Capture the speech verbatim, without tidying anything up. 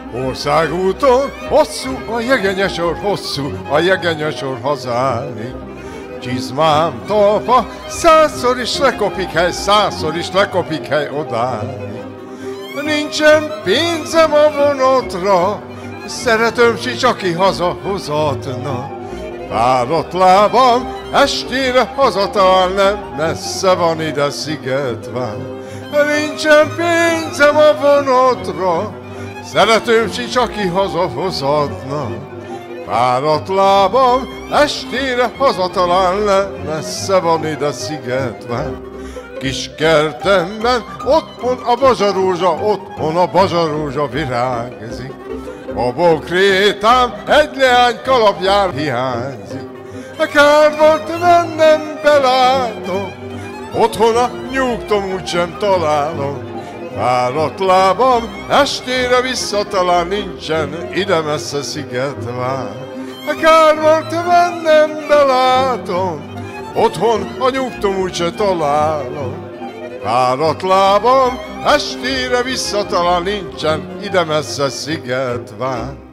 Országúton hosszú a jegenyesor, hosszú a jegenyesor hazáig. Csizmám talpa, százszor is lekopik hely, százszor is lekopik hely odáig. Nincsen pénzem a vonatra, szeretőm sincs, aki hazahozatna. Fáradt lábam, estére hazatalál, nem messze van ide Szigetvár. Nincsen pénzem a vonatra, szeretőm sincs, aki hazahozatna. Fáradt lábam, estére hazatalál, nem messze van ide Szigetvár. Kis kertemben, otthon a bazsarózsa, otthon a bazsarózsa virágzik. A bokrétám egy leány kalapjár hiányzik. Kár volt mennem, belátom, otthon a nyugtom úgysem találom. Fáradt lábam, estére visszatalál, nincsen ide messze Szigetvár. Kár volt mennem, belátom, otthon a nyugtom úgyse találom. Fáradt lábam, estére visszatalál, nincsen ide messze Szigetvár.